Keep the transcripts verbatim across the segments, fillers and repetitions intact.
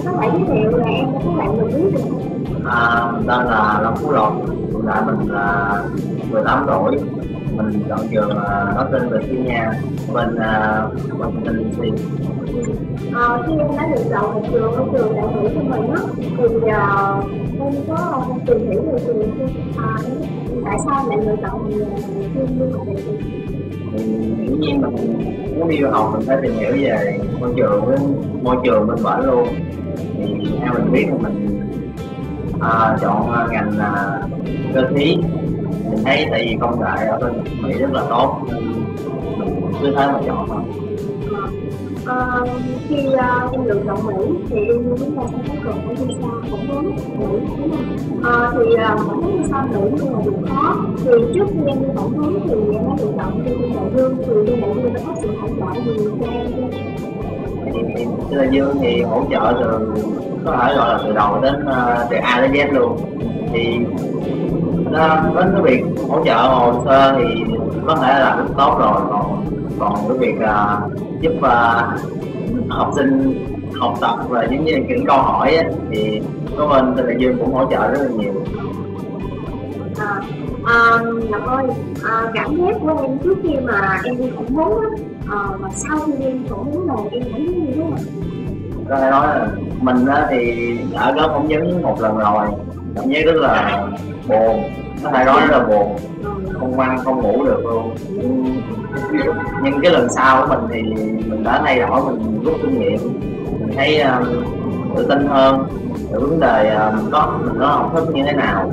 có thể giới thiệu là em có các bạn mình biết được không? À, tên là Long Phú Lộc, hiện tại mình là mười tám tuổi, mình chọn trường uh, Northern Virginia bên uh, Washington đê xê. À, khi em đã lựa chọn một trường ở trường đại học của mình á, thì uh, em có tìm hiểu về trường chưa? À, tại sao lại lựa chọn chuyên du học đại học? Thì dĩ nhiên mình muốn đi du học mình phải tìm hiểu về môi trường với môi trường bên bển luôn. Thì theo mình biết thì mình à, chọn ngành là cơ khí. Mình thấy tại vì công nghệ ở bên Mỹ rất là tốt nên mình cứ thế mà chọn thôi. À, khi uh, em lựa chọn Mỹ thì đương nhiên chúng ta sẽ có cần phải visa phỏng vấn Mỹ, đúng không? À, thì uh, phỏng vấn visa Mỹ nhưng mà việc khó. Thì trước khi em đi phỏng vấn thì em đã lựa chọn Chuyên Đại Dương, thì Chuyên Đại Dương đã có sự hỗ trợ gì cho em chưa? Thì Chuyên Đại Dương thì hỗ trợ từ có thể gọi là từ đầu đến uh, từ A đến Z luôn. Thì nó đến cái việc hỗ trợ hồ sơ thì có thể là rất tốt rồi, còn còn cái việc uh, giúp uh, học sinh học tập và những những câu hỏi ấy, thì có bên Chuyên Đại Dương cũng hỗ trợ rất là nhiều. À, à, Ngọc ơi, à, cảm giác của em trước khi mà em đi phỏng vấn á, à, và sau khi đi phỏng vấn này em cảm thấy như thế nào? Có thể nói là mình á, thì đã có phỏng vấn một lần rồi, cảm giác rất là buồn, có thể nói rất là buồn, không ăn không ngủ được luôn. Nhưng, nhưng cái lần sau của mình thì mình đã thay đổi, mình rút kinh nghiệm, mình thấy uh, tự tin hơn về vấn đề uh, mình có mình có học thức như thế nào.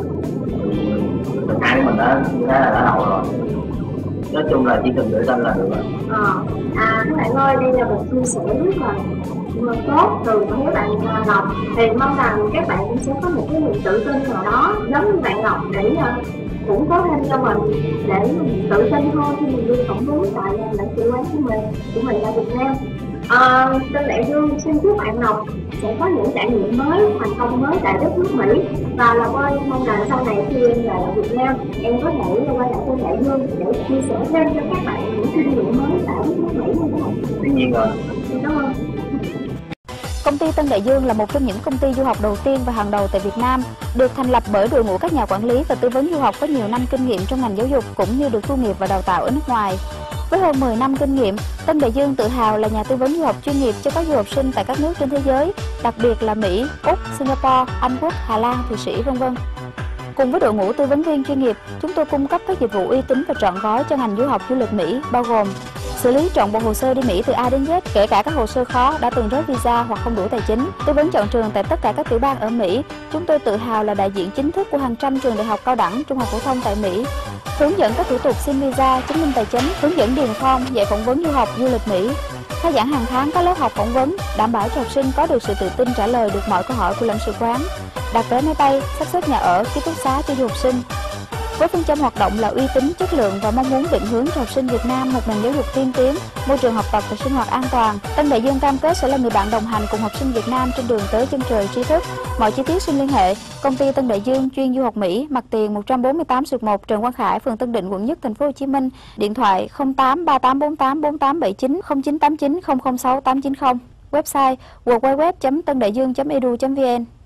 Lần hai của mình đã như thế là đã đậu rồi. Nói chung là chỉ cần tự tin là được rồi. À, à các bạn ơi, đây là một chia sẻ rất là tốt từ các bạn Ngọc. Thì mong rằng các bạn cũng sẽ có một cái niềm tự tin nào đó giống như bạn Ngọc để uh, củng cố thêm cho mình, để mình tự tin hơn khi mình đi phỏng vấn tại lãnh sự quán của mình của mình tại Việt Nam. À, Tân Đại Dương xin chúc bạn Ngọc sẽ có những trải nghiệm mới, thành công mới tại đất nước Mỹ. Và Ngọc ơi, mong rằng sau này khi em về lại Việt Nam, em có thể quay lại Tân Đại Dương để chia sẻ thêm cho các bạn những kinh nghiệm mới tại đất nước Mỹ như thế nào. Tuy nhiên rồi. Cảm ơn. Công ty Tân Đại Dương là một trong những công ty du học đầu tiên và hàng đầu tại Việt Nam, được thành lập bởi đội ngũ các nhà quản lý và tư vấn du học có nhiều năm kinh nghiệm trong ngành giáo dục cũng như được tu nghiệp và đào tạo ở nước ngoài. Với hơn mười năm kinh nghiệm, Tân Đại Dương tự hào là nhà tư vấn du học chuyên nghiệp cho các du học sinh tại các nước trên thế giới, đặc biệt là Mỹ, Úc, Singapore, Anh Quốc, Hà Lan, Thụy Sĩ, vân vân. Cùng với đội ngũ tư vấn viên chuyên nghiệp, chúng tôi cung cấp các dịch vụ uy tín và trọn gói cho ngành du học du lịch Mỹ, bao gồm xử lý trọn bộ hồ sơ đi Mỹ từ A đến Z, kể cả các hồ sơ khó đã từng rớt visa hoặc không đủ tài chính, tư vấn chọn trường tại tất cả các tiểu bang ở Mỹ. Chúng tôi tự hào là đại diện chính thức của hàng trăm trường đại học cao đẳng, trung học phổ thông tại Mỹ. Hướng dẫn các thủ tục xin visa, chứng minh tài chính, hướng dẫn điền form, dạy phỏng vấn du học du lịch Mỹ. Khai giảng hàng tháng các lớp học phỏng vấn, đảm bảo cho học sinh có được sự tự tin trả lời được mọi câu hỏi của lãnh sự quán. Đặt vé máy bay, sắp xếp nhà ở, ký túc xá cho du học sinh. Với phương châm hoạt động là uy tín, chất lượng và mong muốn định hướng cho học sinh Việt Nam một nền giáo dục tiên tiến, môi trường học tập và sinh hoạt an toàn, Tân Đại Dương cam kết sẽ là người bạn đồng hành cùng học sinh Việt Nam trên đường tới chân trời tri thức. Mọi chi tiết xin liên hệ công ty Tân Đại Dương chuyên du học Mỹ, mặt tiền một trăm bốn mươi tám xuyệt một Trần Quang Khải, phường Tân Định, quận Nhất, thành phố Hồ Chí Minh. Điện thoại không tám ba tám bốn tám bốn tám bảy chín, không chín tám chín không không sáu tám chín không. Website w w w chấm tân đại dương chấm e d u chấm v n.